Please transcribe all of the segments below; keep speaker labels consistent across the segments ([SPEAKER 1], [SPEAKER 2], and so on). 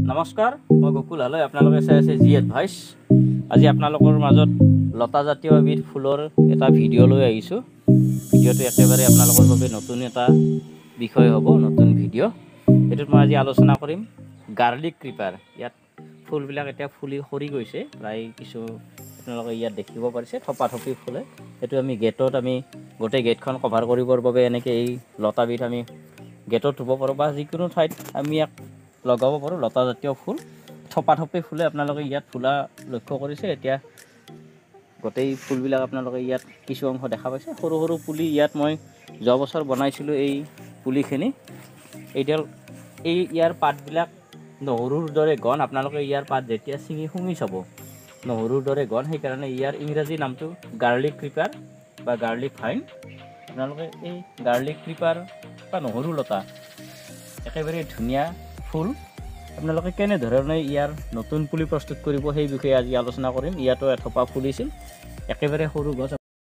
[SPEAKER 1] নমস্কাৰ, মই গকুল হালৈ আপোনালোকে চাই আছে জি এডভাইচ। আজি আপোনালোকৰ মাজত লতা জাতীয় এবিধ ফুলৰ এটা ভিডিঅ' লৈ আহিছোঁ। ভিডিঅ'টো একেবাৰে আপোনালোকৰ বাবে নতুন এটা বিষয় হ'ব, নতুন ভিডিঅ'। এইটোত মই আজি আলোচনা কৰিম গাৰ্লিক ক্ৰিপাৰ। ইয়াত ফুলবিলাক এতিয়া ফুলি সৰি গৈছে, প্ৰায় কিছু আপোনালোকে ইয়াত দেখিব পাৰিছে থপাথপি ফুলে। সেইটো আমি গেটত গোটেই গেটখন কভাৰ কৰিবৰ বাবে এনেকৈ এই লতাবিধ আমি গেটত ৰুব পাৰোঁ বা যিকোনো ঠাইত আমি ইয়াক লগাব পাৰোঁ। লতা জাতীয় ফুল থপাথপি ফুলে, আপোনালোকে ইয়াত ফুলা লক্ষ্য কৰিছে। এতিয়া গোটেই ফুলবিলাক আপোনালোকে ইয়াত কিছু অংশ দেখা পাইছে। সৰু সৰু পুলি ইয়াত মই যোৱা বছৰ বনাইছিলোঁ। এই পুলিখিনি ইয়াৰ পাতবিলাক নহৰুৰ দৰে গণ। আপোনালোকে ইয়াৰ পাত যেতিয়া ছিঙি শুঙি চাব নহৰুৰ দৰে গণ, সেইকাৰণে ইয়াৰ ইংৰাজী নামটো গাৰ্লিক ক্ৰিপাৰ বা গাৰ্লিক ভাইন। আপোনালোকে এই গাৰ্লিক ক্ৰিপাৰ বা নহৰু লতা একেবাৰে ধুনীয়া ফুল। আপোনালোকে কেনেধৰণে ইয়াৰ নতুন পুলি প্ৰস্তুত কৰিব সেই বিষয়ে আজি আলোচনা কৰিম। ইয়াতো এথোপা ফুলিছিল, একেবাৰে সৰু গছ।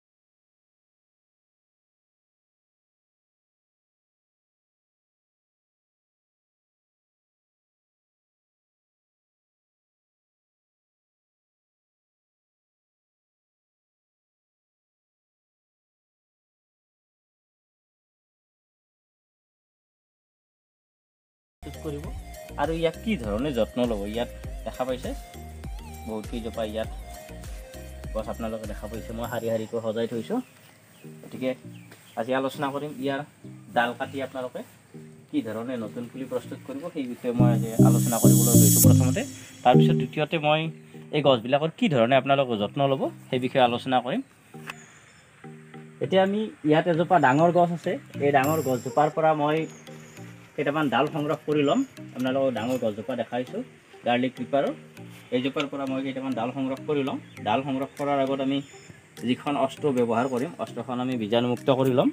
[SPEAKER 1] কৰিব আৰু ইয়াক কি ধৰণে যত্ন ল'ব, ইয়াত দেখা পাইছে বহুত কেইজোপা ইয়াত গছ আপোনালোকে দেখা পাইছে। মই শাৰী শাৰীকৈ সজাই থৈছোঁ। গতিকে আজি আলোচনা কৰিম ইয়াৰ ডাল কাটি আপোনালোকে কি ধৰণে নতুন পুলি প্ৰস্তুত কৰিব সেই বিষয়ে মই আজি আলোচনা কৰিবলৈ লৈছোঁ প্ৰথমতে। তাৰপিছত দ্বিতীয়তে মই এই গছবিলাকৰ কি ধৰণে আপোনালোকে যত্ন ল'ব সেই বিষয়ে আলোচনা কৰিম। এতিয়া আমি ইয়াত এজোপা ডাঙৰ গছ আছে। এই ডাঙৰ গছজোপাৰ পৰা মই কেইটামান ডাল সংগ্ৰহ কৰি ল'ম। আপোনালোকক ডাঙৰ গছজোপা দেখাইছোঁ গাৰ্লিক ক্ৰিপাৰৰ। এইজোপাৰ পৰা মই কেইটামান ডাল সংগ্ৰহ কৰি ল'ম। ডাল সংগ্ৰহ কৰাৰ আগত আমি যিখন অস্ত্ৰ ব্যৱহাৰ কৰিম, অস্ত্ৰখন আমি বীজাণুমুক্ত কৰি ল'ম।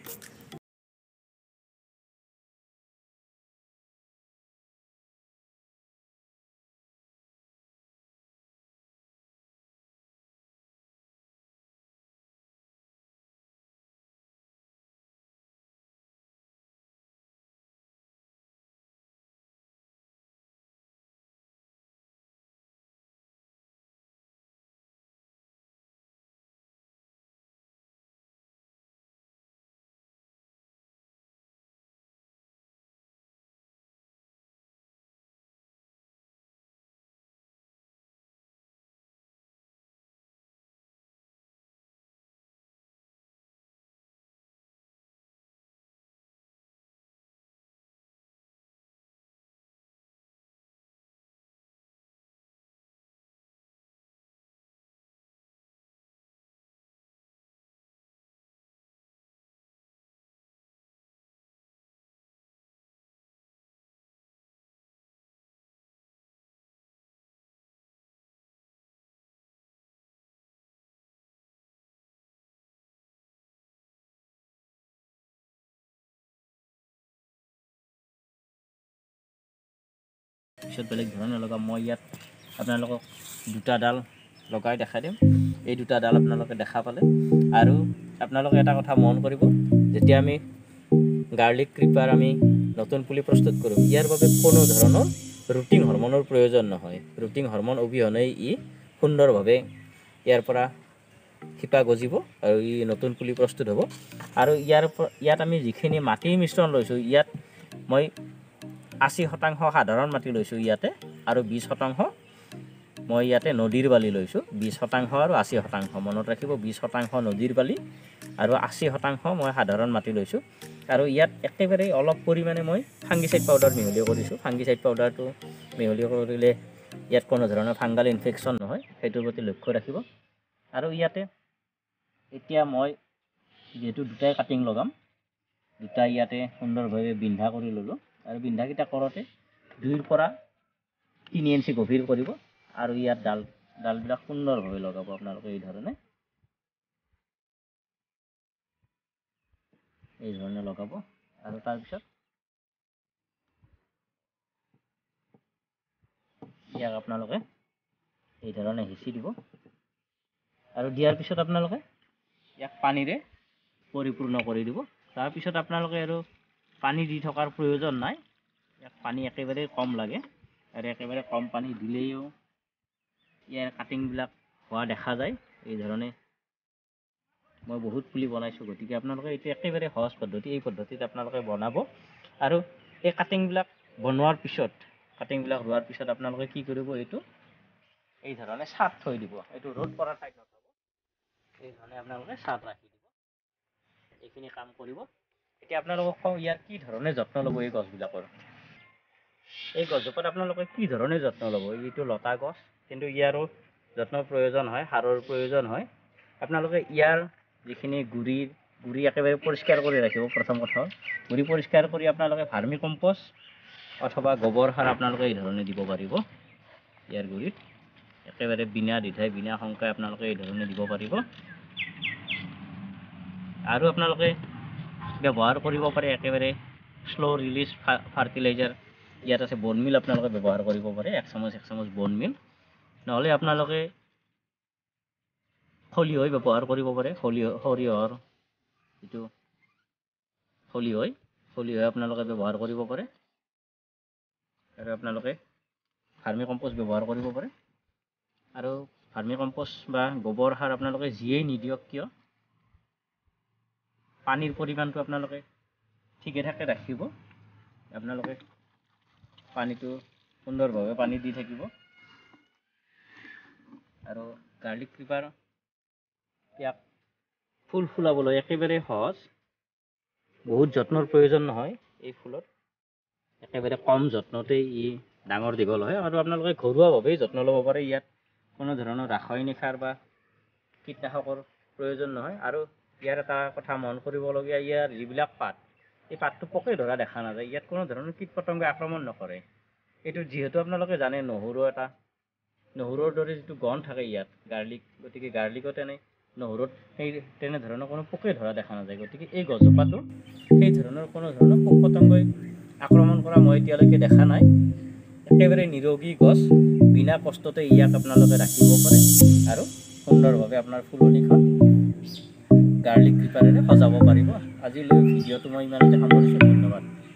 [SPEAKER 1] পিছত বেলেগ ধৰণে লগাম। মই ইয়াত আপোনালোকক দুটা ডাল লগাই দেখাই দিম। এই দুটা ডাল আপোনালোকে দেখা পালে। আৰু আপোনালোকে এটা কথা মন কৰিব, যেতিয়া আমি গাৰ্লিক ক্ৰিপাৰ আমি নতুন পুলি প্ৰস্তুত কৰোঁ, ইয়াৰ বাবে কোনো ধৰণৰ ৰুটিন হৰম'নৰ প্ৰয়োজন নহয়। ৰুটিন হৰম'ন অবিহনে ই সুন্দৰভাৱে ইয়াৰ পৰা শিপা গজিব আৰু ই নতুন পুলি প্ৰস্তুত হ'ব। আৰু ইয়াত আমি যিখিনি মাটিৰ মিশ্ৰণ লৈছোঁ, ইয়াত মই 80% সাধাৰণ মাটি লৈছোঁ ইয়াতে, আৰু 20% মই ইয়াতে নদীৰ বালি লৈছোঁ। 20% আৰু 80% মনত ৰাখিব। 20% নদীৰ বালি আৰু 80% মই সাধাৰণ মাটি লৈছোঁ। আৰু ইয়াত একেবাৰে অলপ পৰিমাণে মই ফাংগিচাইড পাউডাৰ মিহলি কৰিছোঁ। ফাংগিচাইড পাউডাৰটো মিহলি কৰিলে ইয়াত কোনো ধৰণৰ ফাংগাল ইনফেকশ্যন নহয়, সেইটোৰ প্ৰতি লক্ষ্য ৰাখিব। আৰু ইয়াতে এতিয়া মই যিহেতু দুটাই কাটিং লগাম, দুটা ইয়াতে সুন্দৰভাৱে বিন্ধা কৰি ল'লোঁ। আৰু বিন্ধাকেইটা কৰোঁতে 2 পৰা 3 ইঞ্চি গভীৰ কৰিব। আৰু ইয়াত ডালবিলাক সুন্দৰভাৱে লগাব আপোনালোকে এই ধৰণে লগাব। আৰু তাৰপিছত ইয়াক আপোনালোকে এই ধৰণে হেঁচি দিব। আৰু দিয়াৰ পিছত আপোনালোকে ইয়াক পানীৰে পৰিপূৰ্ণ কৰি দিব। তাৰপিছত আপোনালোকে আৰু পানী দি থকাৰ প্ৰয়োজন নাই। ইয়াক পানী একেবাৰে কম লাগে। আৰু একেবাৰে কম পানী দিলেও ইয়াৰ কাটিংবিলাক হোৱা দেখা যায়। এই ধৰণে মই বহুত পুলি বনাইছোঁ, গতিকে আপোনালোকে এইটো একেবাৰে সহজ পদ্ধতি। এই পদ্ধতিত আপোনালোকে বনাব আৰু এই কাটিংবিলাক বনোৱাৰ পিছত, কাটিংবিলাক ৰোৱাৰ পিছত আপোনালোকে কি কৰিব, এইটো এই ধৰণে ছাট থৈ দিব। এইটো ৰ'দ পৰা ঠাইত নথব, এই ধৰণে আপোনালোকে ছাট ৰাখি দিব। এইখিনি কাম কৰিব। এতিয়া আপোনালোকক কওঁ ইয়াৰ কি ধৰণে যত্ন ল'ব এই গছবিলাকৰ। এই গছজোপাত আপোনালোকে কি ধৰণে যত্ন ল'ব। এইটো লতা গছ, কিন্তু ইয়াৰো যত্নৰ প্ৰয়োজন হয়, সাৰৰ প্ৰয়োজন হয়। আপোনালোকে ইয়াৰ যিখিনি গুড়ি একেবাৰে পৰিষ্কাৰ কৰি ৰাখিব। প্ৰথম কথা গুড়ি পৰিষ্কাৰ কৰি আপোনালোকে ভাৰ্মি কম্পষ্ট অথবা গোবৰ সাৰ আপোনালোকে এই ধৰণে দিব পাৰিব। ইয়াৰ গুড়িত একেবাৰে বিনা দ্বিধাই বিনা শংকাই আপোনালোকে এই ধৰণে দিব পাৰিব। আৰু আপোনালোকে ব্যৱহাৰ কৰিব পাৰে একেবাৰে শ্ল' ৰিলিজ ফাৰ্টিলাইজাৰ। ইয়াত আছে বন মিল, আপোনালোকে ব্যৱহাৰ কৰিব পাৰে। 1 চামুচ বন মিল, নহ'লে আপোনালোকে খলিহৈ ব্যৱহাৰ কৰিব পাৰে। সৰিয়হৰ যিটো খলিহৈ আপোনালোকে ব্যৱহাৰ কৰিব পাৰে। আৰু আপোনালোকে ভাৰ্মি কম্পষ্ট ব্যৱহাৰ কৰিব পাৰে। আৰু ভাৰ্মি কম্পষ্ট বা গোবৰ সাৰ আপোনালোকে যিয়েই নিদিয়ক কিয়, পানীৰ পৰিমাণটো আপোনালোকে ঠিকে ঠাকে ৰাখিব। আপোনালোকে পানীটো সুন্দৰভাৱে পানী দি থাকিব। আৰু গাৰ্লিক ক্ৰিপাৰ ইয়াক ফুল ফুলাবলৈ একেবাৰে সহজ, বহুত যত্নৰ প্ৰয়োজন নহয়। এই ফুলত একেবাৰে কম যত্নতেই ই ডাঙৰ দীঘল হয়। আৰু আপোনালোকে ঘৰুৱাভাৱেই যত্ন ল'ব পাৰে। ইয়াত কোনো ধৰণৰ ৰাসায়নিক সাৰ বা কীটনাশকৰ প্ৰয়োজন নহয়। আৰু ইয়াৰ এটা কথা মন কৰিবলগীয়া, ইয়াৰ যিবিলাক পাত, এই পাতটো পোকে ধৰা দেখা নাযায়। ইয়াত কোনো ধৰণৰ কীট পতংগই আক্ৰমণ নকৰে। এইটো যিহেতু আপোনালোকে জানে নহৰুৰ দৰে যিটো গণ থাকে ইয়াত গাৰ্লিক, গতিকে গাৰ্লিকত নহৰুত সেই তেনেধৰণৰ কোনো পোকে ধৰা দেখা নাযায়। গতিকে এই গছজোপাটো সেই ধৰণৰ কোনো ধৰণৰ পোক পতংগই আক্ৰমণ কৰা মই এতিয়ালৈকে দেখা নাই। একেবাৰে নিৰোগী গছ, বিনা কষ্টতে ইয়াক আপোনালোকে ৰাখিব পাৰে আৰু সুন্দৰভাৱে আপোনাৰ ফুলনিখন গাৰ্লিক ক্ৰিপাৰেৰে সজাব পাৰিব। আজিলৈ ভিডিঅ'টো মই ইমানতে সামৰিছোঁ। ধন্যবাদ।